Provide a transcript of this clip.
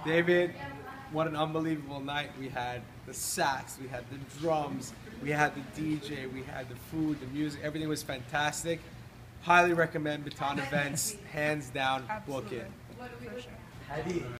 David, what an unbelievable night we had. The sax, we had the drums, we had the DJ, we had the food, the music, everything was fantastic. Highly recommend Bitton Events, hands down, book it. For sure.